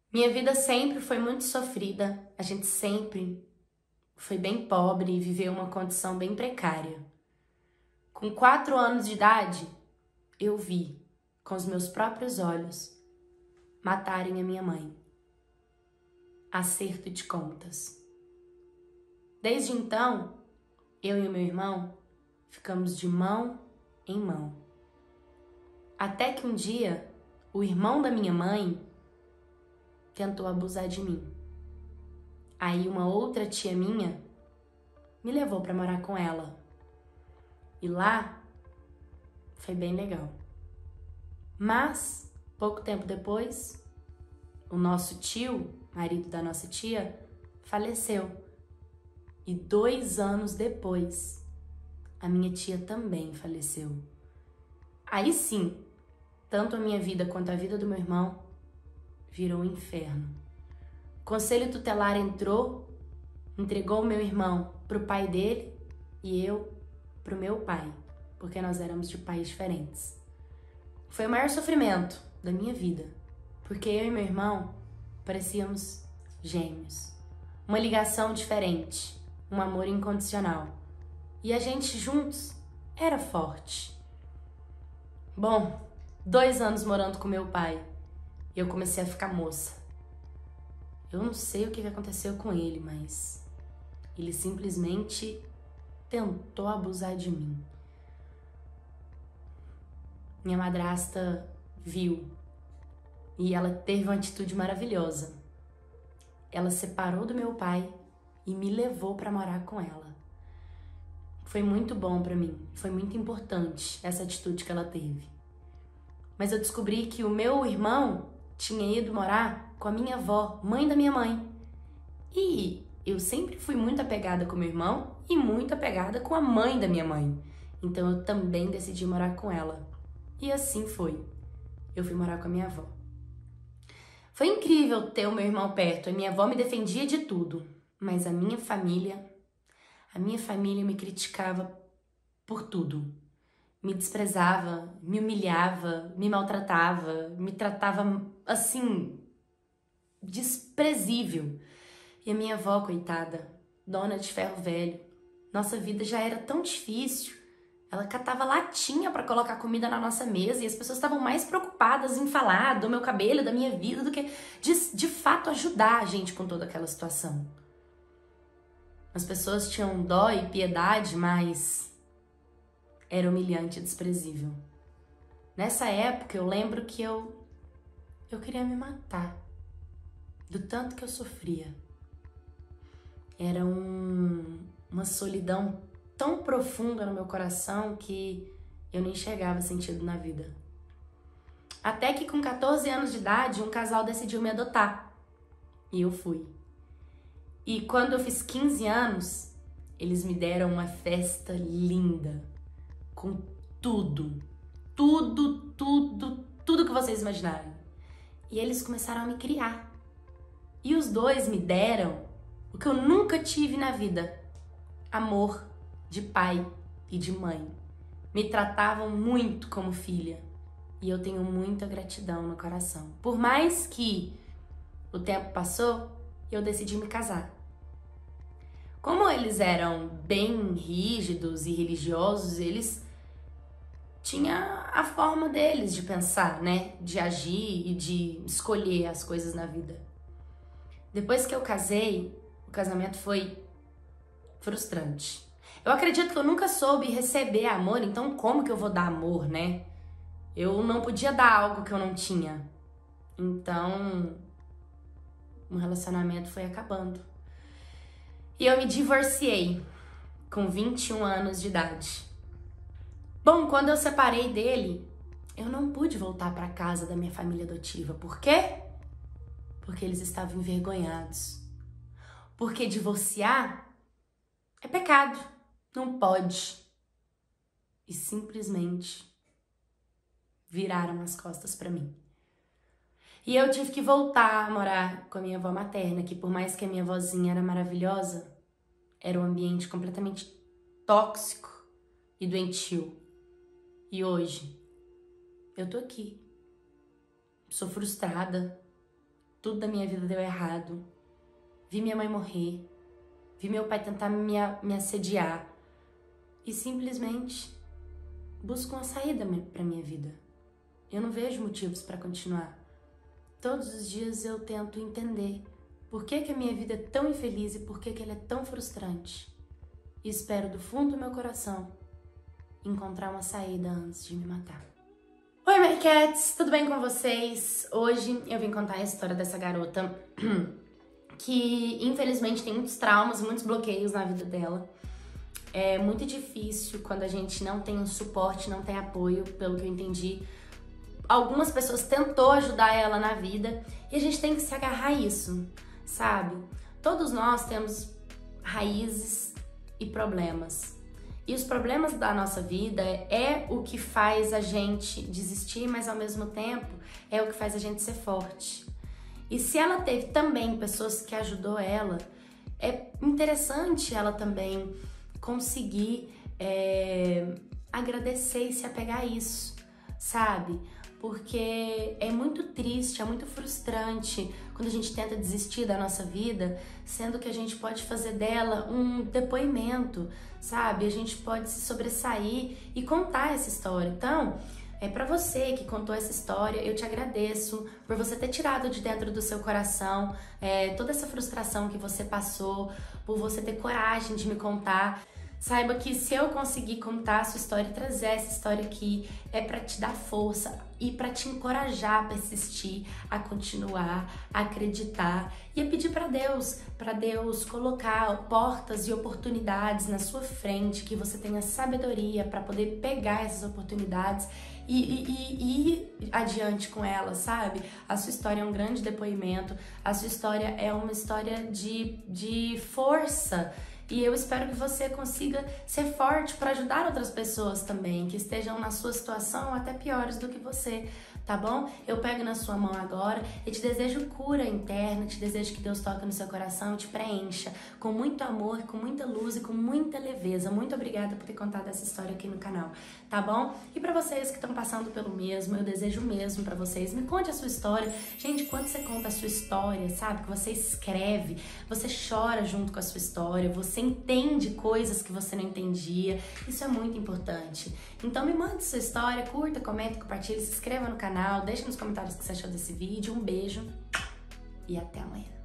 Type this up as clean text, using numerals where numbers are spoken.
Minha vida sempre foi muito sofrida, a gente sempre foi bem pobre e viveu uma condição bem precária. Com 4 anos de idade, eu vi, com os meus próprios olhos, matarem a minha mãe. Acerto de contas. Desde então, eu e o meu irmão ficamos de mão em mão. Até que um dia, o irmão da minha mãe tentou abusar de mim. Aí uma outra tia minha me levou para morar com ela. E lá foi bem legal. Mas, pouco tempo depois, o nosso tio, marido da nossa tia, faleceu. E 2 anos depois, a minha tia também faleceu. Aí sim, tanto a minha vida quanto a vida do meu irmão virou um inferno. O conselho tutelar entrou, entregou o meu irmão pro pai dele e eu pro meu pai, porque nós éramos de pais diferentes. Foi o maior sofrimento da minha vida, porque eu e meu irmão parecíamos gêmeos. Uma ligação diferente, um amor incondicional. E a gente juntos era forte. Bom, 2 anos morando com meu pai, eu comecei a ficar moça. Eu não sei o que aconteceu com ele, mas ele simplesmente tentou abusar de mim. Minha madrasta viu e ela teve uma atitude maravilhosa. Ela separou do meu pai e me levou para morar com ela. Foi muito bom para mim, foi muito importante essa atitude que ela teve. Mas eu descobri que o meu irmão tinha ido morar com a minha avó, mãe da minha mãe. E eu sempre fui muito apegada com meu irmão e muito apegada com a mãe da minha mãe. Então eu também decidi morar com ela. E assim foi. Eu fui morar com a minha avó. Foi incrível ter o meu irmão perto. A minha avó me defendia de tudo. Mas a minha família me criticava por tudo. Me desprezava, me humilhava, me maltratava, me tratava assim, desprezível. E a minha avó, coitada, dona de ferro velho, nossa vida já era tão difícil. Ela catava latinha para colocar comida na nossa mesa e as pessoas estavam mais preocupadas em falar do meu cabelo, da minha vida, do que de fato ajudar a gente com toda aquela situação. As pessoas tinham dó e piedade, mas era humilhante e desprezível. Nessa época eu lembro que eu queria me matar, do tanto que eu sofria. Era uma solidão tão profunda no meu coração que eu nem enxergava sentido na vida. Até que com 14 anos de idade, um casal decidiu me adotar. E eu fui. E quando eu fiz 15 anos, eles me deram uma festa linda. Com tudo. Tudo que vocês imaginarem. E eles começaram a me criar. E os dois me deram o que eu nunca tive na vida: amor de pai e de mãe. Me tratavam muito como filha. E eu tenho muita gratidão no coração. Por mais que o tempo passou, eu decidi me casar. Como eles eram bem rígidos e religiosos, eles tinham a forma deles de pensar, né? De agir e de escolher as coisas na vida. Depois que eu casei, o casamento foi frustrante. Eu acredito que eu nunca soube receber amor, então como que eu vou dar amor, né? Eu não podia dar algo que eu não tinha. Então, o relacionamento foi acabando. E eu me divorciei com 21 anos de idade. Bom, quando eu separei dele, eu não pude voltar para casa da minha família adotiva. Por quê? Porque eles estavam envergonhados. Porque divorciar é pecado. Não pode. E simplesmente viraram as costas para mim. E eu tive que voltar a morar com a minha avó materna, que por mais que a minha avózinha era maravilhosa, era um ambiente completamente tóxico e doentio. E hoje, eu tô aqui. Sou frustrada, tudo da minha vida deu errado. Vi minha mãe morrer. Vi meu pai tentar me assediar. E simplesmente busco uma saída pra minha vida. Eu não vejo motivos para continuar. Todos os dias eu tento entender por que a minha vida é tão infeliz e por que ela é tão frustrante. E espero do fundo do meu coração encontrar uma saída antes de me matar. Oi, Mary Cats! Tudo bem com vocês? Hoje eu vim contar a história dessa garota que infelizmente tem muitos traumas, muitos bloqueios na vida dela. É muito difícil quando a gente não tem um suporte, não tem apoio, pelo que eu entendi. Algumas pessoas tentou ajudar ela na vida e a gente tem que se agarrar a isso, sabe? Todos nós temos raízes e problemas. E os problemas da nossa vida é o que faz a gente desistir, mas ao mesmo tempo é o que faz a gente ser forte. E se ela teve também pessoas que ajudou ela, é interessante ela também conseguir agradecer e se apegar a isso, sabe? Porque é muito triste, é muito frustrante quando a gente tenta desistir da nossa vida, sendo que a gente pode fazer dela um depoimento, sabe? A gente pode se sobressair e contar essa história. Então, pra você que contou essa história, eu te agradeço por você ter tirado de dentro do seu coração toda essa frustração que você passou, por você ter coragem de me contar. Saiba que se eu conseguir contar a sua história e trazer essa história aqui, é pra te dar força e pra te encorajar a persistir, a continuar, a acreditar e a pedir pra Deus colocar portas e oportunidades na sua frente, que você tenha sabedoria pra poder pegar essas oportunidades e ir adiante com elas, sabe? A sua história é um grande depoimento, a sua história é uma história de força. E eu espero que você consiga ser forte para ajudar outras pessoas também, que estejam na sua situação ou até piores do que você, tá bom? Eu pego na sua mão agora e te desejo cura interna, te desejo que Deus toque no seu coração e te preencha com muito amor, com muita luz e com muita leveza. Muito obrigada por ter contado essa história aqui no canal, tá bom? E para vocês que estão passando pelo mesmo, eu desejo o mesmo para vocês. Me conte a sua história. Gente, quando você conta a sua história, sabe? Que você escreve, você chora junto com a sua história, você entende coisas que você não entendia. Isso é muito importante. Então me mande sua história, curta, comenta, compartilha, se inscreva no canal, deixa nos comentários o que você achou desse vídeo. Um beijo e até amanhã.